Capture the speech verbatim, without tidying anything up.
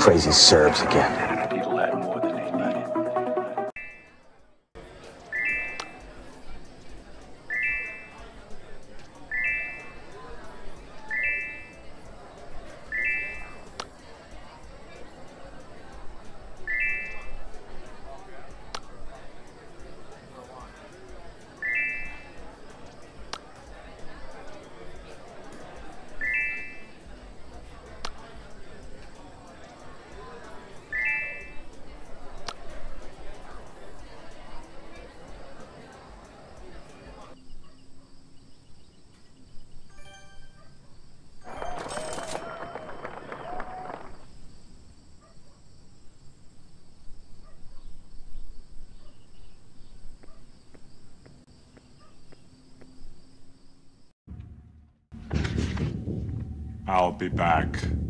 crazy Serbs again. People had more than they needed. I'll be back.